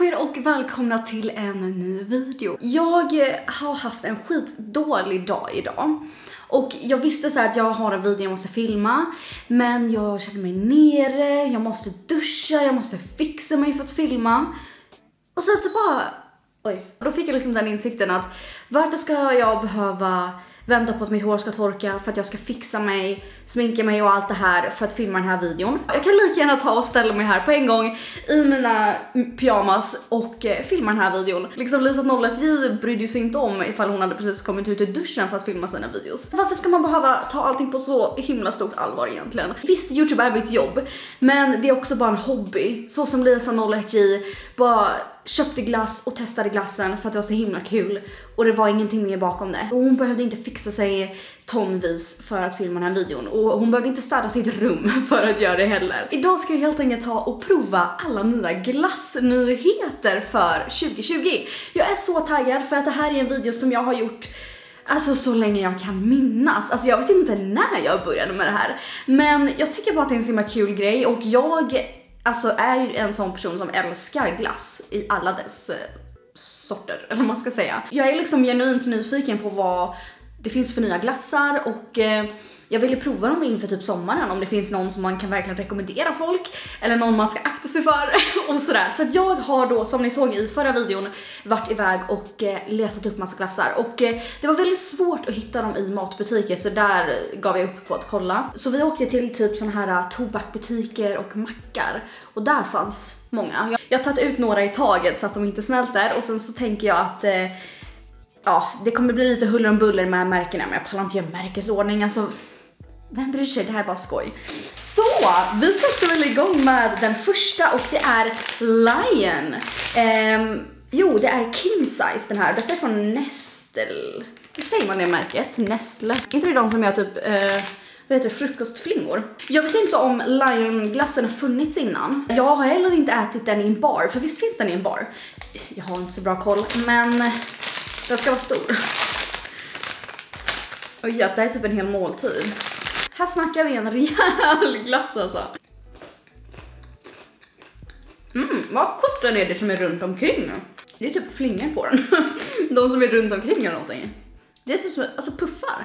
er och välkomna till en ny video. Jag har haft en skitdålig dag idag. Och jag visste så här att jag har en video jag måste filma. Men jag kände mig nere, jag måste duscha, jag måste fixa mig för att filma. Och sen så bara... Oj. Då fick jag liksom den insikten att varför ska jag behöva vänta på att mitt hår ska torka för att jag ska fixa mig, sminka mig och allt det här för att filma den här videon. Jag kan lika gärna ta och ställa mig här på en gång i mina pyjamas och filma den här videon. Liksom Lisa 01J brydde sig inte om ifall hon hade precis kommit ut i duschen för att filma sina videos. Varför ska man behöva ta allting på så himla stort allvar egentligen? Visst, YouTube är mitt jobb, men det är också bara en hobby. Så som Lisa 01J bara köpte glass och testade glassen för att det var så himla kul. Och det var ingenting mer bakom det. Och hon behövde inte fixa sig tonvis för att filma den här videon. Och hon behövde inte städa sitt rum för att göra det heller. Idag ska jag helt enkelt ta och prova alla nya glassnyheter för 2020. Jag är så taggad för att det här är en video som jag har gjort alltså så länge jag kan minnas. Alltså jag vet inte när jag började med det här. Men jag tycker bara att det är en så himla kul grej. Och jag alltså är ju en sån person som älskar glass i alla dess sorter, eller vad man ska säga. Jag är liksom genuint nyfiken på vad det finns för nya glassar och jag ville prova dem inför typ sommaren om det finns någon som man kan verkligen rekommendera folk eller någon man ska akta sig för och sådär. Så att jag har då, som ni såg i förra videon, varit iväg och letat upp massa glassar och det var väldigt svårt att hitta dem i matbutiker, så där gav jag upp på att kolla. Så vi åkte till typ såna här tobakbutiker och mackar och där fanns många. Jag har tagit ut några i taget så att de inte smälter och sen så tänker jag att ja, det kommer bli lite huller om buller med märkena, men jag pallar inte göra märkesordning, alltså vem bryr sig, det här är bara skoj. Så, vi sätter väl igång med den första och det är Lion. Jo, det är king size den här. Detta är från Nestle. Hur säger man det märket? Nestle. Inte det de som gör typ vad heter det, frukostflingor. Jag vet inte om Lion-glassen har funnits innan. Jag har heller inte ätit den i en bar, för visst finns den i en bar. Jag har inte så bra koll, men den ska vara stor. Och ja, det är typ en hel måltid. Här snackar vi en rejäl glass alltså. Vad sjutton är det som är runt omkring? Det är typ flingor på den. De som är runt omkring eller någonting. Det är som alltså puffar.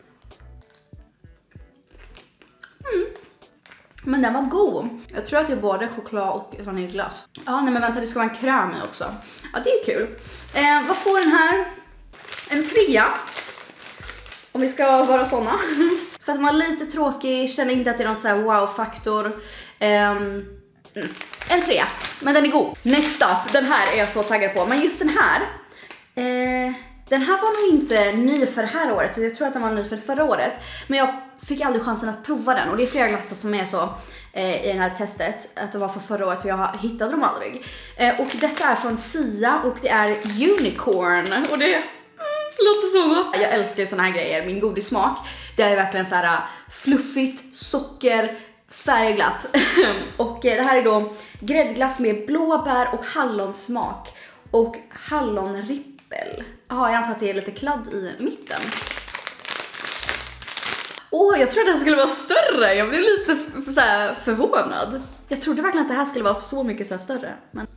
Men den var god. Jag tror att jag både choklad och vaniljglass. Ja, nej men vänta, det ska vara en kräm i också. Ja, det är kul. Vad får den här? En 3. Om vi ska vara såna. För att man är lite tråkig, känner inte att det är något så här wow-faktor. En 3, men den är god. Next up, den här är jag så taggad på. Men just den här, den här var nog inte ny för det här året. Jag tror att den var ny för förra året. Men jag fick aldrig chansen att prova den. Och det är flera glassar som är så i det här testet. Att det var för förra året, för jag hittade dem aldrig. Och detta är från Sia och det är unicorn. Och det låter så gott. Jag älskar ju såna här grejer. Min godissmak, det är verkligen så här fluffigt, socker, färgglatt. Och det här är då gräddglass med blåbär och hallonsmak. Och hallonrippel. Ja, jag antar att det är lite kladd i mitten. Jag tror att den skulle vara större. Jag blev lite så här förvånad. Jag trodde verkligen att det här skulle vara så mycket så här större. Men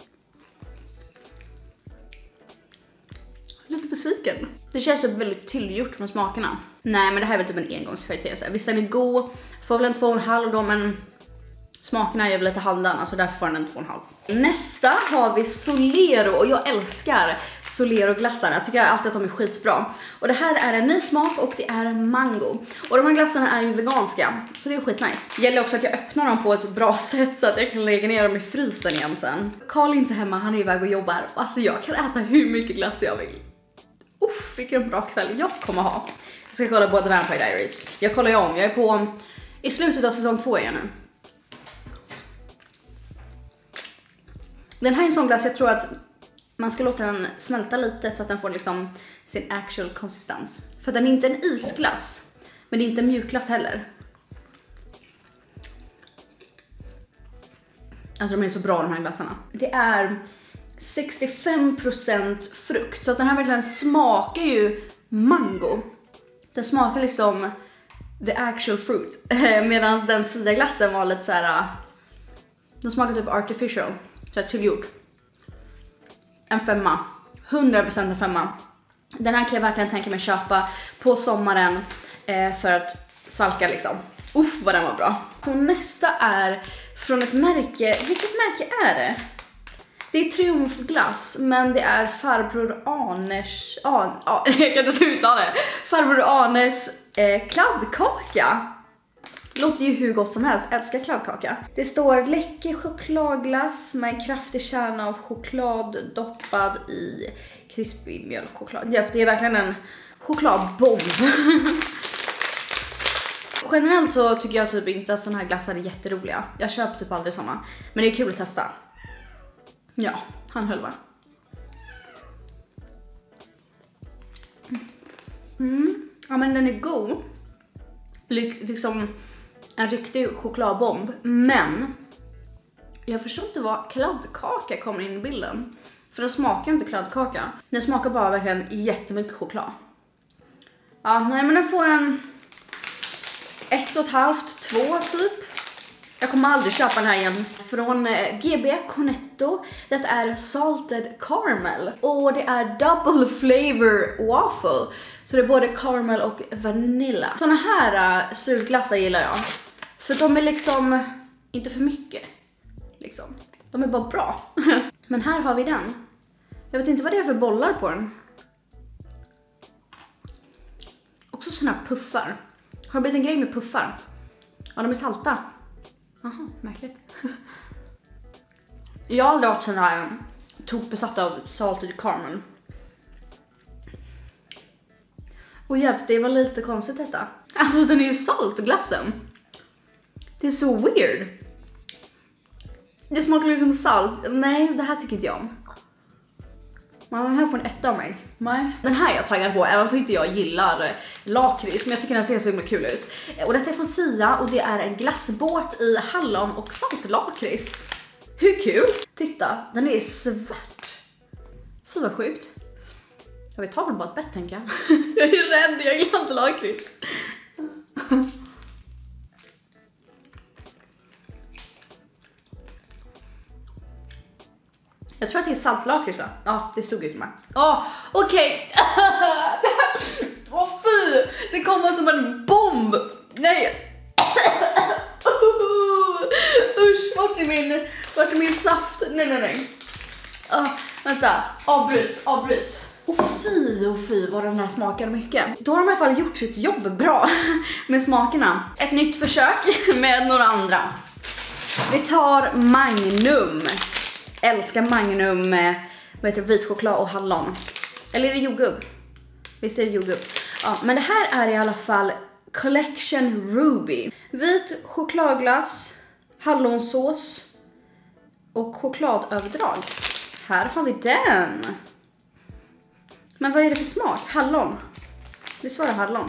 lite besviken. Det känns väldigt tillgjort med smakerna. Nej, men det här är väl typ en engångsföreteelse. Visst är den god, får väl en 2,5 då, men smakerna är väl lite halvdana, så därför får den en 2,5. Nästa har vi Solero och jag älskar Solero-glassarna. Jag tycker alltid att de är skitbra. Och det här är en ny smak och det är mango. Och de här glassarna är ju veganska, så det är skitnice. Det gäller också att jag öppnar dem på ett bra sätt så att jag kan lägga ner dem i frysen igen sen. Karl är inte hemma, han är iväg och jobbar. Alltså jag kan äta hur mycket glass jag vill. Vilken bra kväll jag kommer ha. Jag ska kolla på The Vampire Diaries. Jag kollar ju om, jag är på i slutet av säsong 2 igen nu. Den här är en sån glass, jag tror att man ska låta den smälta lite så att den får liksom sin actual konsistens. För den är inte en isglass, men det är inte en mjukglass heller. Alltså de är så bra de här glassarna. Det är 65% frukt, så att den här verkligen smakar ju mango. Den smakar liksom the actual fruit. Medan den Sia-glassen var lite så här. Den smakar typ artificial, så här tillgjord. en 5. 100% en 5. Den här kan jag verkligen tänka mig köpa på sommaren för att svalka liksom. Uff vad den var bra. Så nästa är från ett märke. Vilket märke är det? Det är Triumfglass, men det är farbror Arnes... jag kan inte uttala det. Farbror Arnes kladdkaka. Låter ju hur gott som helst, älskar kladdkaka. Det står läcker chokladglass med en kraftig kärna av choklad doppad i krispig mjölkchoklad. Japp, det är verkligen en chokladbomb. Generellt så tycker jag typ inte att såna här glassar är jätteroliga. Jag köper typ aldrig såna. Men det är kul att testa. Ja, han höll va? Ja men den är god. Liksom en riktig chokladbomb. Men jag förstår inte vad kladdkaka kommer in i bilden. För den smakar inte kladdkaka. Den smakar bara verkligen jättemycket choklad. Ja, nej men den får en 1,5-2 typ. Jag kommer aldrig köpa den här igen. Från GB Cornetto. Det är salted caramel. Och det är double flavor waffle. Så det är både caramel och vanilla. Såna här surglassar gillar jag. Så de är liksom inte för mycket. Liksom. De är bara bra. Men här har vi den. Jag vet inte vad det är för bollar på den. Också såna här puffar. Har det blivit en grej med puffar? Ja, de är salta. Aha, märkligt. Jag har aldrig varit sån här tokbesatt av salted caramel. Och hjälp, det var lite konstigt detta. Alltså den är ju saltglassen. Det är så weird. Det smakar liksom salt. Nej, det här tycker inte jag om. Men den här får en 1 av mig. Nej. Den här är jag taggad på, även om inte jag gillar lakrits. Men jag tycker den ser så himla kul ut. Och detta är från Sia och det är en glassbåt i hallon och saltlakrits. Hur kul? Titta, den är svart. Fy vad sjukt. Jag vill ta väl bara ett bett tänker jag. Jag är rädd, jag gillar inte lakrits. Jag tror att det är saltlakrits va? Ja, det stod ut med. Okej. Åh fy! Det kommer som en bomb. Nej. Usch, vart är min saft? Nej. Vänta, avbryt. Åh fy vad den här smakar mycket. Då har de i alla fall gjort sitt jobb bra med smakerna. Ett nytt försök med några andra. Vi tar Magnum. Älskar Magnum med vit choklad och hallon. Eller är det jordgubb? Visst är det jordgubb. Ja, men det här är i alla fall Collection Ruby. Vit chokladglass, hallonsås och chokladöverdrag. Här har vi den. Men vad är det för smak? Hallon. Visst var det hallon?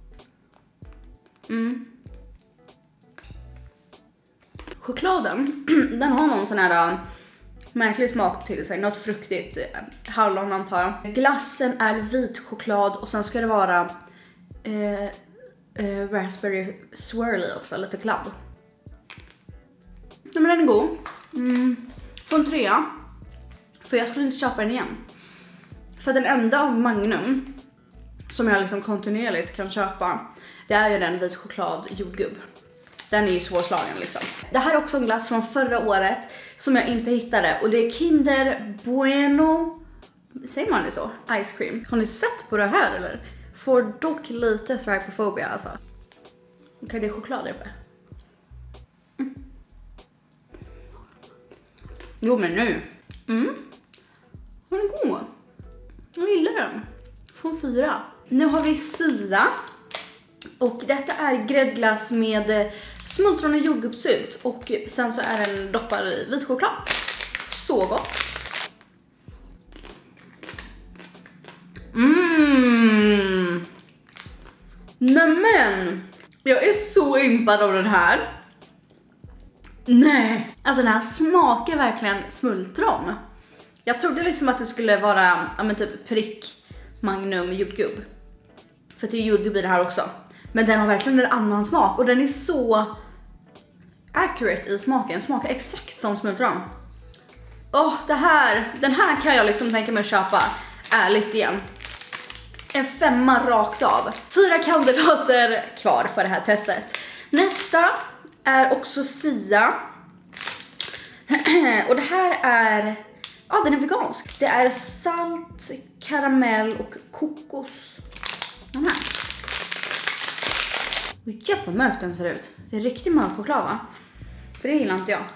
Chokladen, den har någon sån här märklig smak till sig, något fruktigt, hallon antar jag. Glassen är vit choklad och sen ska det vara raspberry swirly också, lite kladd. Nej men den är god. Från 3. För jag skulle inte köpa den igen. För den enda av Magnum som jag liksom kontinuerligt kan köpa, det är ju den vit choklad jordgubb. Den är ju svårslagen liksom. Det här är också en glass från förra året som jag inte hittade. Och det är Kinder Bueno. Säger man det så? Ice cream. Har ni sett på det här eller? Får dock lite trypophobia alltså. Okej, det är choklad uppe. Jo men nu. Den är god. Jag gillar den. Från 4. Nu har vi Sia. Och detta är gräddglass med smultron och jordgubbssylt. Och sen så är den doppad i vit choklad. Så gott. Nämen. Jag är så impad av den här. Nej. Alltså den här smakar verkligen smultron. Jag trodde liksom att det skulle vara typ prick, Magnum, jordgubb. För det är jordgubb i det här också. Men den har verkligen en annan smak. Och den är så accurate i smaken. Smakar exakt som smultron. Den här kan jag liksom tänka mig att köpa ärligt igen. En 5 rakt av. 4 kandidater kvar för det här testet. Nästa är också Sia. Och det här är, den är vegansk. Det är salt, karamell och kokos. Den här. Jävlar vad mörkt den ser ut. Det är riktigt mörk choklad, va? För det gillar inte jag.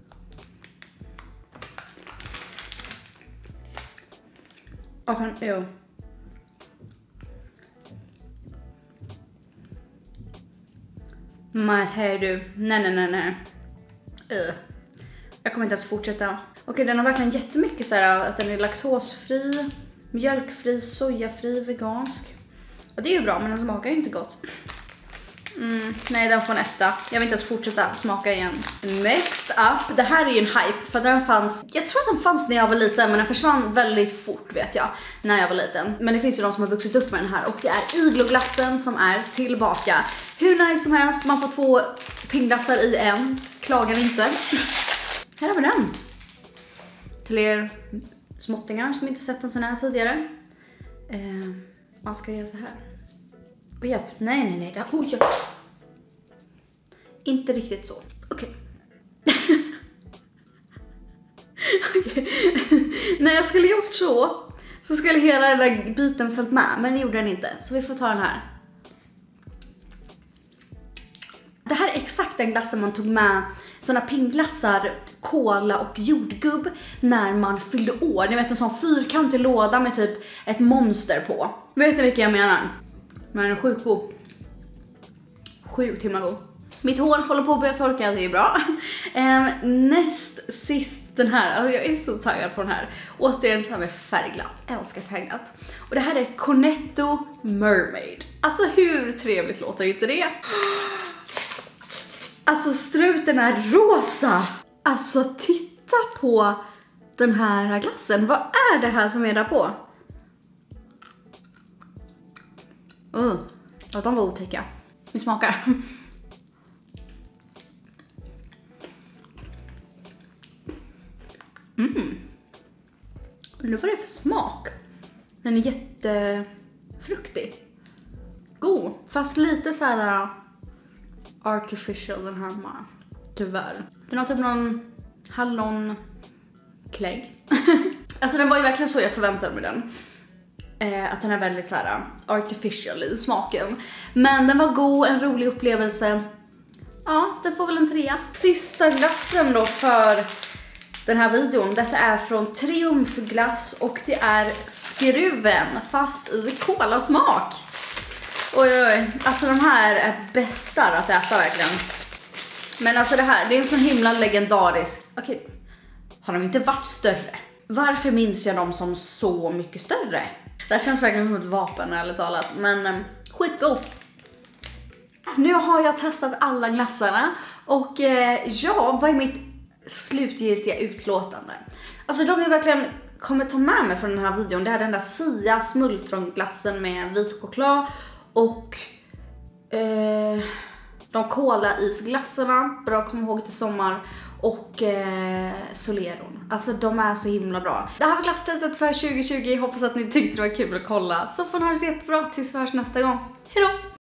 Men hej du. Nej. Jag kommer inte ens fortsätta. Okej, den har verkligen jättemycket så här att den är laktosfri, mjölkfri, sojafri, vegansk. Och det är ju bra, men den smakar ju inte gott. Nej, den får en 1. Jag vill inte ens fortsätta smaka igen. Next up, det här är ju en hype för den fanns, jag tror att den fanns när jag var liten, men den försvann väldigt fort vet jag, när jag var liten. Men det finns ju de som har vuxit upp med den här och det är igloglassen som är tillbaka. Hur nice som helst, man får 2 pingglassar i en, klagar inte. Här har vi den. Till er småttingar som inte sett en sån här tidigare. Man ska göra så här. Och ja, nej. Det här, inte riktigt så. Okej. När jag skulle gjort så skulle hela den där biten följt med. Men det gjorde den inte. Så vi får ta den här. Det här är exakt den glassen man tog med. Såna pingglassar, kola och jordgubb när man fyllde år. Ni vet en sån fyrkantig låda med typ ett monster på. Vet ni vilka jag menar? Men den är sjukt god. Sjukt himla god. Mitt hår håller på att börja torka, det är bra. Näst sist den här. Alltså jag är så taggad på den här. Återigen så här med färgglatt. Jag älskar färgglatt. Och det här är Cornetto Mermaid. Alltså hur trevligt låter inte det? Alltså struten är rosa. Alltså titta på den här glassen. Vad är det här som är där på? Ja, de var otäcka. Vi smakar. Undrar vad det är för smak. Den är jättefruktig. God, fast lite så här artificial den här med. Tyvärr. Den har typ någon hallonklägg. Alltså den var ju verkligen så jag förväntade mig den. Att den är väldigt så här artificial i smaken. Men den var god, en rolig upplevelse. Ja, det får väl en 3. Sista glassen då för den här videon. Detta är från Triumfglass och det är skruven fast i kolasmak. Oj, alltså de här är bästa att äta verkligen. Men alltså det här, det är en sån himla legendarisk. Okej, har de inte varit större? Varför minns jag dem som så mycket större? Det här känns verkligen som ett vapen ärligt talat. Men skitgod. Nu har jag testat alla glassarna. Och ja, vad är mitt slutgiltiga utlåtande? Alltså de jag verkligen kommer ta med mig från den här videon. Det är den där Sia smultronglassen med vit choklad. Och de kola-isglassarna. Bra, kom ihåg till sommar. Och Soleron. Alltså de är så himla bra. Det här var glasstestet för 2020. Hoppas att ni tyckte det var kul att kolla. Så får ni ha det så jättebra tills vi hörs nästa gång. Hejdå!